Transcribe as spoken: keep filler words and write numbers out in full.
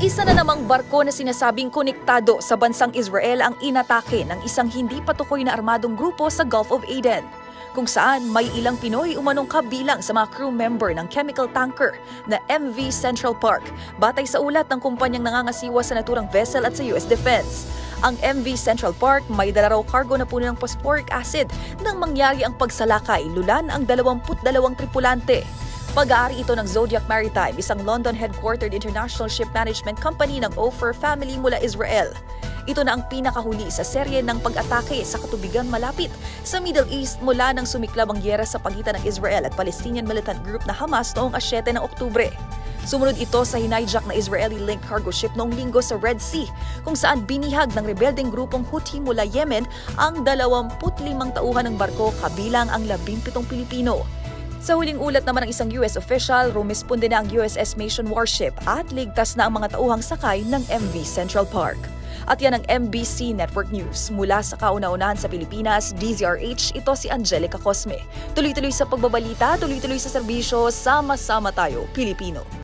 Isa na namang barko na sinasabing konektado sa bansang Israel ang inatake ng isang hindi patukoy na armadong grupo sa Gulf of Aden, kung saan may ilang Pinoy umanong kabilang sa mga crew member ng chemical tanker na M V Central Park, batay sa ulat ng kumpanyang nangangasiwa sa naturang vessel at sa U S Defense. Ang M V Central Park may dala raw cargo na puno ng phosphoric acid nang mangyari ang pagsalakay, lulan ang dalawamput dalawang tripulante. Pag-aari ito ng Zodiac Maritime, isang London-headquartered international ship management company ng Ofer family mula Israel. Ito na ang pinakahuli sa serye ng pag-atake sa katubigan malapit sa Middle East mula nang sumiklab ang giyera sa pagitan ng Israel at Palestinian militant group na Hamas noong siyete ng Oktubre. Sumunod ito sa hinijack na Israeli-linked cargo ship noong Linggo sa Red Sea, kung saan binihag ng rebeldeng grupong Houthi mula Yemen ang dalawamput limang tauhan ng barko kabilang ang labing pitong Pilipino. Sa huling ulat naman ng isang U S official, rumisponde na ang U S S Mission warship at ligtas na ang mga tauhang sakay ng M V Central Park. At yan ang M B C Network News. Mula sa kauna-unahan sa Pilipinas, D Z R H, ito si Angelica Cosme. Tuloy-tuloy sa pagbabalita, tuloy-tuloy sa serbisyo, sama-sama tayo, Pilipino.